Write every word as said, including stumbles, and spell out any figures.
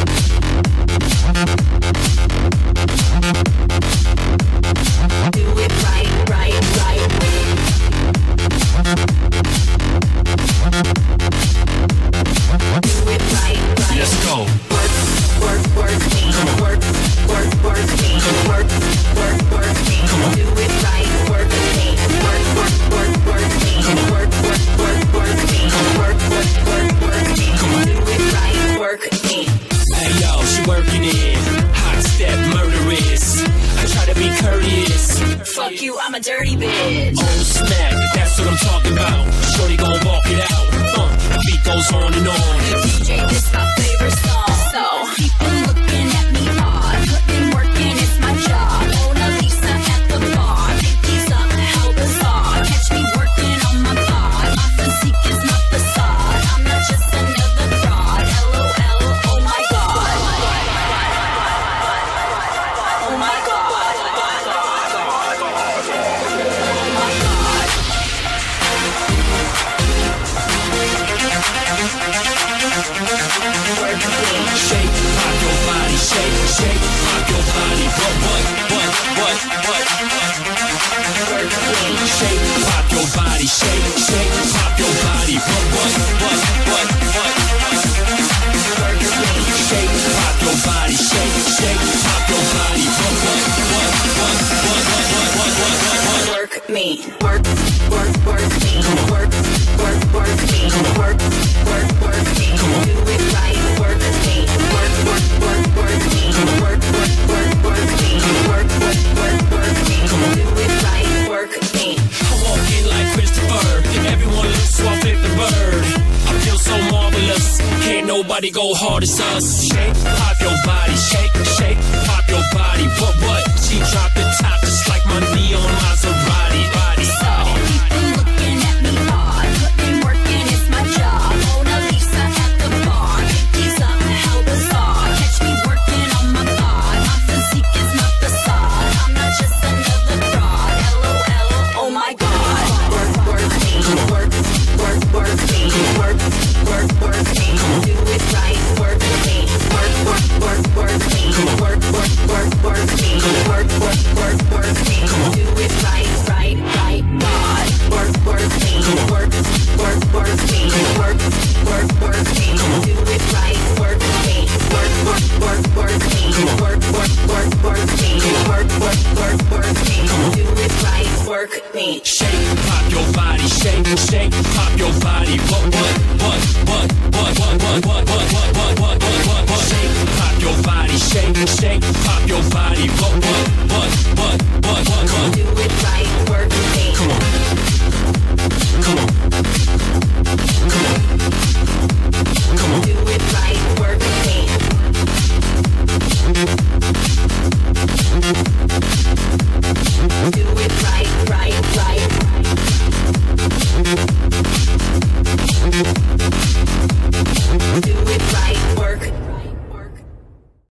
Fuck you, I'm a dirty bitch. Oh snap, that's what I'm talking about. Shorty gon' walk it out. Uh, the beat goes on and on. D J, this my favorite song. So people looking at me odd. Putting work in, it's my job. Mona Lisa at the bar. Think he's up, how bizarre. Catch me working on my bod. My physique is not facade. I'm not just another fraud. L O L, oh my god. Oh my god. Shake, pop your body, shake, shake, pop your body. What, what, what, what, what? Shake, pop your body, shake, shake, pop your body. What, what, what, what, what? Shake, pop your body, shake, shake, pop your body. What, what, what, what, what, what, what, what, what? Work me, work, work, work me, work, work, work me, work, work, work me. Do it right, work me, work, work, work, work me, work, work, work, work me, work, work, work, work me. Do it right, work me. I walk in like Christopher, everyone looks so I flip the bird. I feel so marvelous, can't nobody go hard as us. Shake, pop your body, shake, shake, pop your body. What, what? She dropped the top just like my neon Maserati.